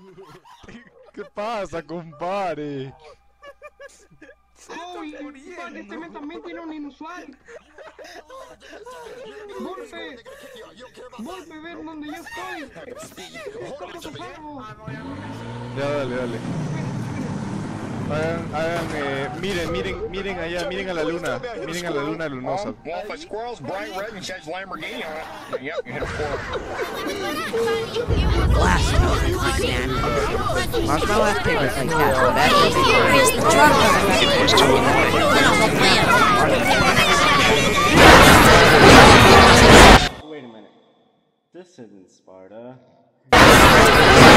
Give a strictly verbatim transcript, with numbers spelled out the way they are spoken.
¿Qué pasa, compadre? ¡Uy! Compadre, este mes también tiene un inusual. ¡Golpe! ¡Golpe, ven donde yo estoy! ¡Corre, tu perro! Ya, dale, dale. Hagan, hagan, eh, miren, miren, miren allá, miren a la luna, miren a la luna lunosa. Well, if a squirrel's bright red and says Lamborghini on it, yep, you hit a four. Blast it over, quick man. Marshmallow has papers like that, so that's what they do. Here's the drug lord. Then I'll go plan. Wait a minute. This isn't Sparta.